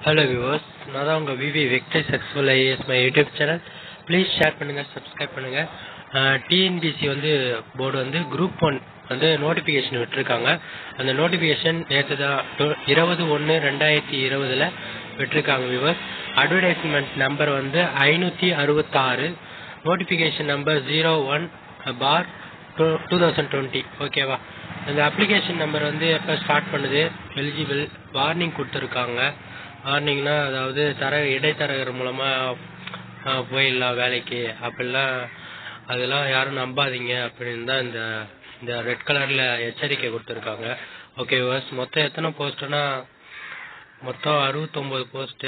Hello viewers, நான் தான் உங்கள் VV vector successful IAS my YouTube channel. Please share பண்ணுங்கள், சப்ஸ்கிரைப் பண்ணுங்கள். டிஎன்பிசி போர்டு குரூப் 1 நோட்டிஃபிகேஷன் விட்டுருக்காங்க. அந்த நோட்டிஃபிகேஷன் நேற்று தான் 20/1/2020 விட்டுருக்காங்க viewers. Advertisement number 566, notification number 01/2020. ஓகேவா? அந்த அப்ளிகேஷன் நம்பர் எப்போ ஸ்டார்ட் பண்ணுது, எலிஜிபிள், வார்னிங் கொடுத்துருக்காங்க. வார்னிங்னா அதாவது இடைத்தரகர் மூலமாக போயிடலாம் வேலைக்கு அப்படிலாம், அதெல்லாம் யாரும் நம்பாதீங்க அப்படின்னு தான் இந்த ரெட் கலரில் எச்சரிக்கை கொடுத்துருக்காங்க. ஓகே வியூவர்ஸ், மொத்தம் எத்தனை போஸ்ட்டுனா மொத்தம் 69 போஸ்ட்டு,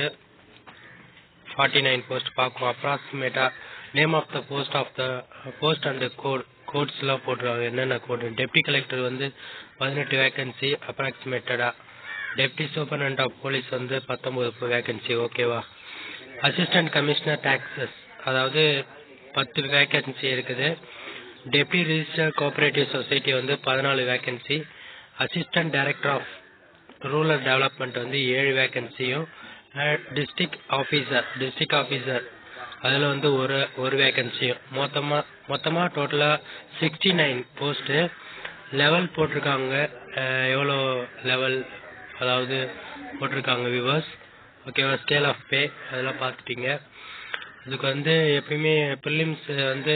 49 போஸ்ட் பார்க்கும். அப்ராக்சிமேட்டாக name of the post and கோட்ஸ்லாம் போட்டுருவாங்க. என்னென்ன கோடு? டெப்டி கலெக்டர் 18 வேகன்சி அப்ராக்சிமேட்டடாக. Deputy superintendent of police 19 vacancy. ஓகேவா? அசிஸ்டன்ட் கமிஷனர் டாக்ஸஸ் அதாவது 10 வேகன்சி இருக்குது. Deputy register cooperative society 14 vacancy. Assistant director of rural development 7 வேகன்சியும். டிஸ்ட்ரிக்ட் ஆஃபீஸர் அதில் ஒரு வேகன்சியும். மொத்தமாக டோட்டலாக 69 போஸ்ட்டு. லெவல் போட்டிருக்காங்க, எவ்வளோ லெவல் அதாவது போட்டிருக்காங்க வியூவர்ஸ். ஓகேவா? ஸ்கேல் ஆஃப் பே அதெல்லாம் பார்த்துட்டீங்க. இதுக்கு எப்பயுமே ப்ரிலிம்ஸ்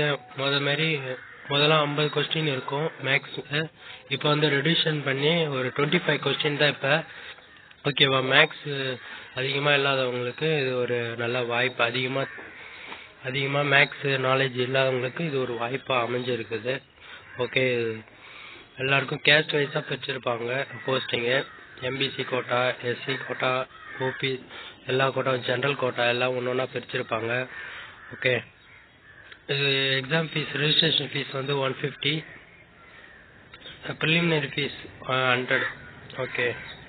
முதல்ல 50 கொஸ்டின் இருக்கும் மேக்ஸ். இப்போ ரெடியூஷன் பண்ணி ஒரு 25 கொஸ்டின் தான் இப்போ. ஓகேவா? மேக்ஸ் அதிகமாக இல்லாதவங்களுக்கு இது ஒரு நல்ல வாய்ப்பு. அதிகமாக மேக்ஸ் நாலேஜ் இல்லாதவங்களுக்கு இது ஒரு வாய்ப்பாக அமைஞ்சிருக்குது. ஓகே, எல்லாருக்கும் கேஸ்ட் வைஸாக பிரிச்சிருப்பாங்க போஸ்டிங்கு. MBC quota, SC quota, OB எல்லா கோட்டா, ஜென்ரல் கோட்டா எல்லாம் ஒன்று ஒன்றா பிரிச்சிருப்பாங்க. ஓகே, இது exam fees, registration fees 150, preliminary fees 100. Okay,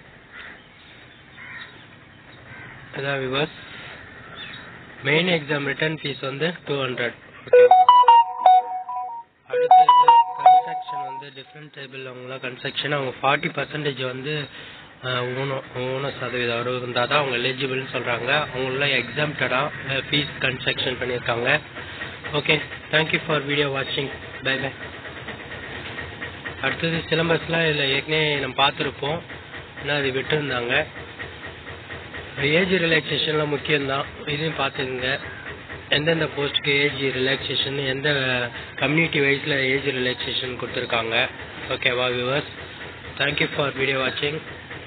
அதான் viewers. Main exam written fees 200. Okay, அடுத்தது கன்ஸ்ட்ரக்ஷன் டிஃப்ரெண்ட் டேபிள் அவங்களாம் கன்ஸ்ட்ரக்ஷன் அவங்க 40% ஊன சதவீதம் இருந்தால் தான் அவங்க எலிஜிபிள்னு சொல்கிறாங்க. அவங்களாம் எக்ஸாம்டடாக ஃபீஸ் கன்ஸ்ட்ரக்ஷன் பண்ணியிருக்காங்க. ஓகே, தேங்க்யூ ஃபார் வீடியோ வாட்சிங். Bye bye. அடுத்தது சிலபஸ்லாம் இதில் ஏற்கனவே நம்ம பார்த்துருப்போம், ஏன்னா அது விட்டுருந்தாங்க. ஏஜ் ரிலாக்ஸேஷன்லாம் முக்கியம்தான், இதையும் பார்த்துக்குங்க. எந்தெந்த போஸ்ட்டுக்கு ஏஜ் ரிலாக்ஸேஷன், எந்த கம்யூனிட்டி வைஸில் ஏஜ் ரிலாக்ஸேஷன் கொடுத்துருக்காங்க. ஓகேவா வியூவர்ஸ்? தேங்க்யூ ஃபார் வீடியோ வாட்சிங்.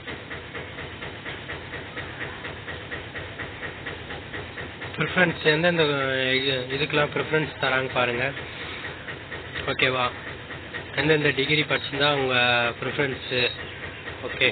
ப்ரிஃபரன்ஸ் எந்தெந்த இதுக்கெலாம் ப்ரிஃபரன்ஸ் தராங்க பாருங்கள். ஓகேவா? எந்தெந்த டிகிரி படிச்சிருந்தா அவங்க ப்ரிஃபரன்ஸு. ஓகே,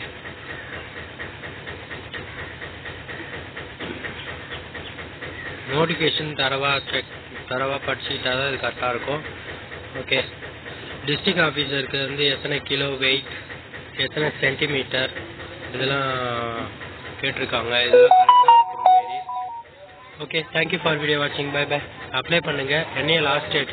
நோட்டிஃபிகேஷன் தரவாக படிச்சுக்கிட்டா தான் இது கரெக்டாக இருக்கும். ஓகே, டிஸ்ட்ரிக்ட் ஆஃபீஸருக்கு எத்தனை கிலோ வெயிட், எத்தனை சென்டிமீட்டர் இதெல்லாம் கேட்டிருக்காங்க. இதெல்லாம் கரெக்டாக இருக்கிற மாரி. ஓகே, தேங்க்யூ ஃபார் வீடியோ வாட்சிங். Bye bye. அப்ளை பண்ணுங்கள். என்னைய லாஸ்ட் டேட்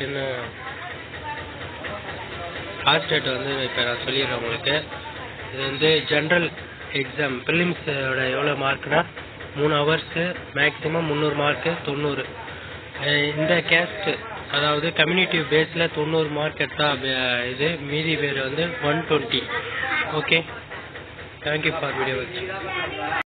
இப்போ நான் சொல்லிடுறேன் உங்களுக்கு. இது ஜென்ரல் எக்ஸாம் ப்ரிலிம்ஸோட எவ்வளோ மார்க்னா 3 ஹவர்ஸு, மேக்ஸிமம் 300 மார்க்கு 90. இந்த கேஸ்ட் அதாவது கம்யூனிட்டி பேஸில் 90 மார்க் எடுத்தால் இது, மீதி பேர் 120. ஓகே, தேங்க்யூ ஃபார் வீடியோ வாட்சிங்.